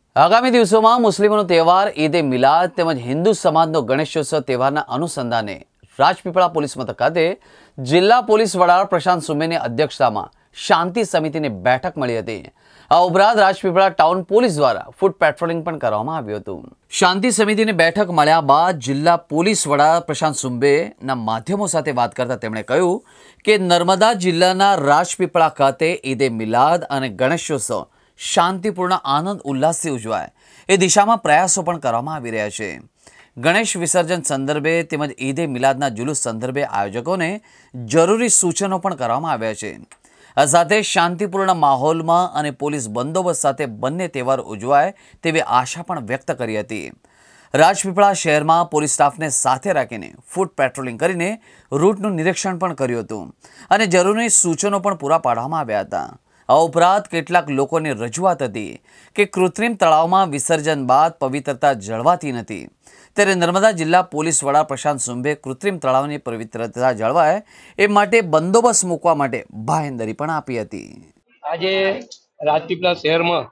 આગામી દિવસોમાં મુસ્લિમોનો તહેવાર ઈદ એ મિલાદ તેમજ હિન્દુ સમાજનો ગણેશોત્સવ તહેવારના અનુસંધાને રાજપીપળા પોલીસ મથક ખાતે જિલ્લા પોલીસ વડા પ્રશાંત સુમેરની અધ્યક્ષતામાં શાંતિ સમિતિની બેઠક મળી હતી। આ ઉપરાંત રાજપીપળા ટાઉન પોલીસ દ્વારા ફૂટ પેટ્રોલિંગ પણ કરવામાં આવ્યું હતું। શાંતિ સમિતિની બેઠક મળ્યા બાદ જિલ્લા પોલીસ વડા પ્રશાંત સુંબેના માધ્યમો સાથે વાત કરતા તેમણે કહ્યું કે નર્મદા જિલ્લાના રાજપીપળા ખાતે ઈદ એ મિલાદ અને ગણેશોત્સવ શાंतिपूर्ण आनंद उल्लास से उजवाय ए दिशा में प्रयासों पण करवामां आवी रह्या छे। गणेश विसर्जन संदर्भे तेमज ईद ए मिलादना जुलूस संदर्भे आयोजकोने जरूरी सूचनों पण करवामां आव्या छे। आ साथे शांतिपूर्ण माहोल में अने पोलीस बंदोबस्त साथे बंने तहेवार उजवाय तेवी आशा पण व्यक्त करी हती। राजपीपळा शहर में पोलीस स्टाफ ने साथे राखीने फूट पेट्रोलिंग करीने रूटनुं निरीक्षण पण कर्युं हतुं अने जरूरी सूचनों पण पूरा पाडवामां आव्या हता। आ उपरांत કેટલાક લોકોની રજૂઆત હતી કે કૃત્રિમ તળાવમાં વિસર્જન બાદ પવિત્રતા જળવાતી નથી, ત્યારે નર્મદા જિલ્લા પોલીસ વડા પ્રશાંત સુંબે કૃત્રિમ તળાવની પવિત્રતા જળવાય એ માટે બંદોબસ્ત મૂકવા માટે બાહેંધરી પણ આપી હતી। આજે રાજપીપળા શહેરમાં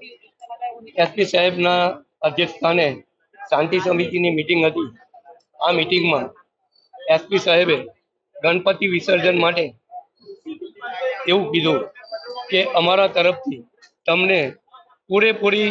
એસપી સાહેબના અધ્યક્ષસ્થાને શાંતિ સમિતિની મીટિંગ હતી। આ મીટિંગમાં એસપી સાહેબે ગણપતિ વિસર્જન માટે એવું કીધું કે અમારા તરફથી તમને પૂરેપૂરી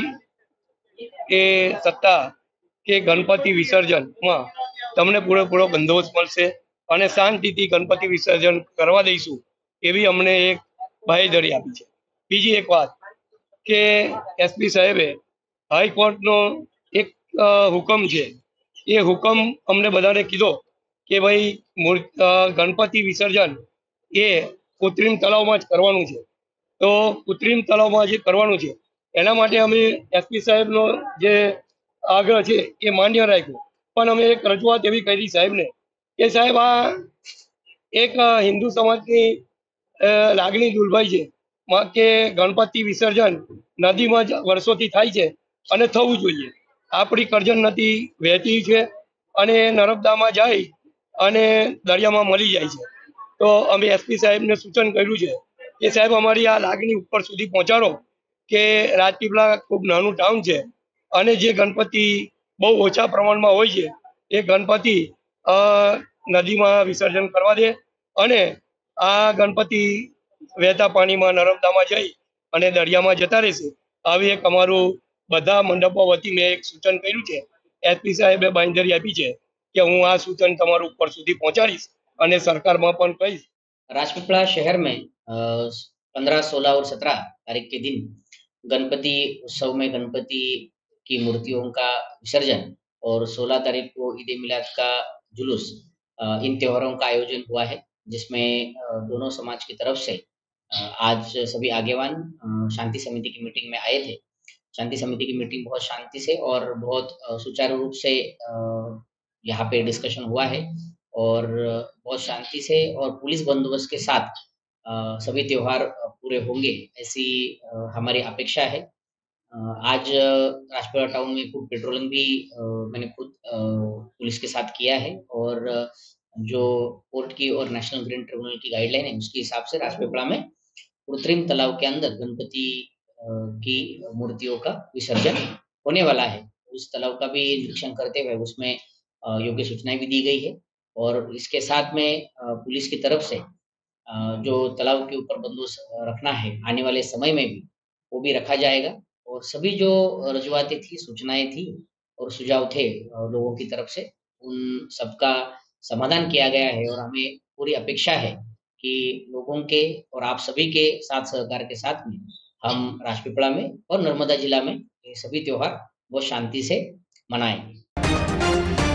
એ સત્તા કે ગણપતિ વિસર્જનમાં તમને પૂરેપૂરો બંદોબસ્ત મળશે અને શાંતિથી ગણપતિ વિસર્જન કરવા દઈશું એવી અમને એક બાંહેધરી આપી છે। બીજી એક વાત કે એસપી સાહેબે હાઈકોર્ટનો એક હુકમ છે, એ હુકમ અમને બધાને કીધો કે ભાઈ ગણપતિ વિસર્જન એ કૃત્રિમ તળાવમાં જ કરવાનું છે। તો કૃત્રિમ તળાવમાં જે કરવાનું છે એના માટે અમે એસપી સાહેબનો જે આગ્રહ છે એ માન્ય રાખ્યો, પણ અમે એક રજૂઆત એવી કરી સાહેબને કે સાહેબ આ એક હિન્દુ સમાજની લાગણી દુર્ભાઈ છે કે ગણપતિ વિસર્જન નદીમાં જ વર્ષોથી થાય છે અને થવું જોઈએ। આપણી કરજણ નદી વહેતી છે અને નર્મદામાં જાય અને દરિયામાં મળી જાય છે। તો અમે એસપી સાહેબને સૂચન કર્યું છે કે સાહેબ અમારી આ લાગણી ઉપર સુધી પહોંચાડો કે રાજપીપળા ખૂબ નાનું ટાઉન છે અને જે ગણપતિ બહુ ઓછા પ્રમાણમાં હોય છે એ ગણપતિ નદીમાં વિસર્જન કરવા દે અને આ ગણપતિ વહેતા પાણીમાં નર્મદામાં જઈ અને દરિયામાં જતા રહેશે। આવી એક અમારું બધા મંડપો વતી મેં એક સૂચન કર્યું છે। એસપી સાહેબે બાંહેધરી આપી છે કે હું આ સૂચન તમારું ઉપર સુધી પહોંચાડીશ અને સરકારમાં પણ કહીશ। राजपीपला शहर में 15, 16 और 17 तारीख के दिन गणपति उत्सव में गणपति की मूर्तियों का विसर्जन और 16 तारीख को ईद ए मिलाद का जुलूस, इन त्योहारों का आयोजन हुआ है, जिसमें दोनों समाज की तरफ से आज सभी आगेवान शांति समिति की मीटिंग में आए थे। शांति समिति की मीटिंग बहुत शांति से और बहुत सुचारू रूप से यहाँ पे डिस्कशन हुआ है और बहुत शांति से और पुलिस बंदोबस्त के साथ सभी त्योहार पूरे होंगे ऐसी हमारी अपेक्षा है। आज राजपीपला टाउन में खुद पेट्रोलिंग भी मैंने खुद पुलिस के साथ किया है और जो कोर्ट की और नेशनल ग्रीन ट्रिब्यूनल की गाइडलाइन है उसके हिसाब से राजपीपला में कृत्रिम तालाब के अंदर गणपति की मूर्तियों का विसर्जन होने वाला है। उस तालाब का भी निरीक्षण करते हुए उसमें योग्य सूचनाएं भी दी गई है और इसके साथ में पुलिस की तरफ से जो तालाब के ऊपर बंदोबस्त रखना है आने वाले समय में भी वो भी रखा जाएगा और सभी जो रजूआतें थी, सूचनाएं थी और सुझाव थे लोगों की तरफ से उन सबका समाधान किया गया है और हमें पूरी अपेक्षा है कि लोगों के और आप सभी के साथ सहकार के साथ में हम राजपीपला में और नर्मदा जिला में ये सभी त्योहार बहुत शांति से मनाएंगे।